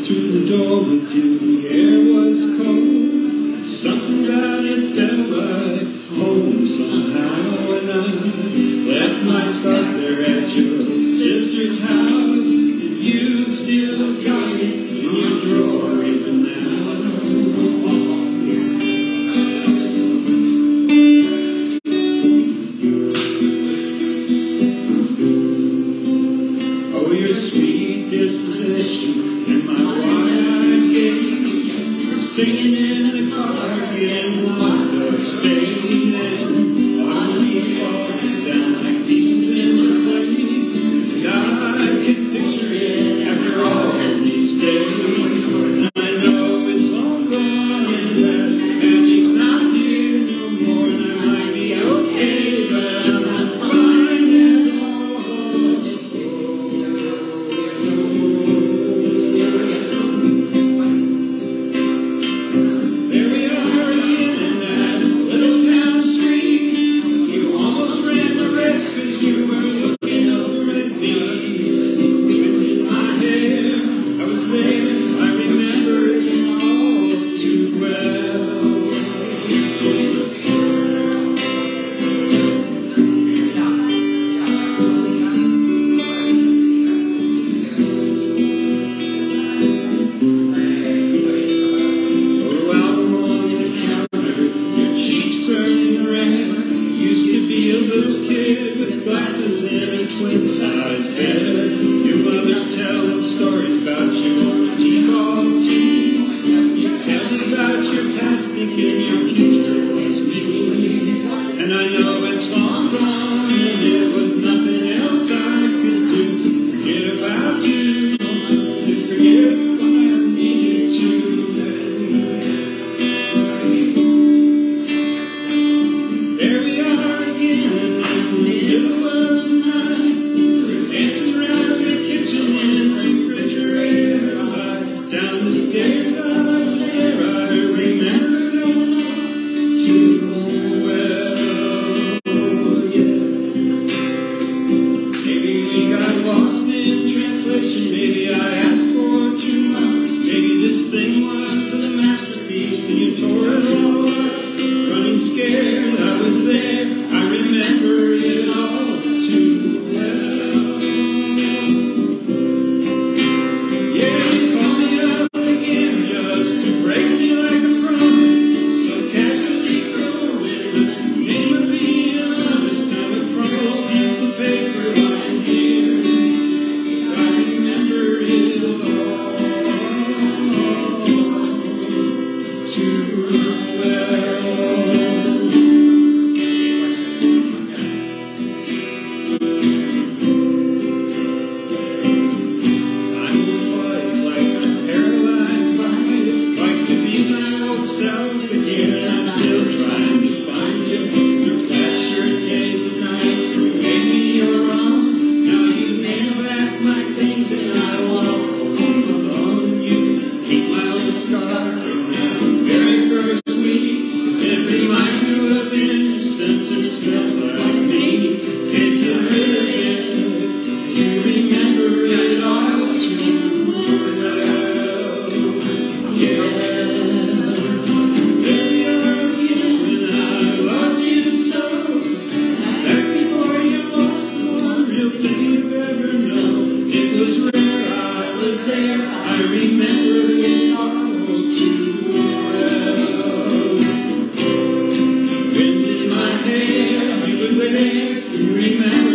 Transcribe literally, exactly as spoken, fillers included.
through the door with you. The air was cold. Something about it felt like home somehow. And I left my stuff there at your sister's house. You still got it in your drawer even now. Oh, your sweet disposition and my wide-eyed gaze, singing in the car again, must have stayed in. On me falling down like pieces in the place, and I can picture it after all these days. And I know it's all gone and that magic's not here no more, and I might be okay, but I'm not fine at all. There we are again in that little town street. You almost ran the red because you were looking over at me. Wind in my hair, I was there, I remember it all too well. Photo album on the counter, your cheeks turning red. Used to be a little kid with glasses and a twin-size bed. Your mother telling stories about you on the T-ball team. You tell me about your past, thinking your future was me. And I know it's long gone, and there was nothing else I could do. Forget about you, to forget what I needed to. There we are again in the middle of the night. Dancing around the kitchen in the refrigerator. Down the stairs I was there, I remember it all too well. Yeah. Maybe we got lost in translation. Maybe I asked for too much. Maybe this thing was a masterpiece till you tore it all up. Running scared, I was there. I remember it all too well. Yeah, you called me up again just to break me like a promise. So casually cruel in the name of being honest. Now the crumpled piece of paper lying here, 'cause I remember it all too well. I will fight like I'm paralyzed by it, like to be my old self again. I'm still trying to find you. Your black shirt days and nights, you made me your own. Now you nail back my things and I walk home alone. You keep my old scar from that very first week. It reminds you of innocence and stuff like me. Can you live it? You remember it all too well. Yeah. There we are again, and I loved you so. Back before you lost the one real thing you've ever known. It was rare, I was there, I remember it all too well. Wind in my hair, you were there, you remember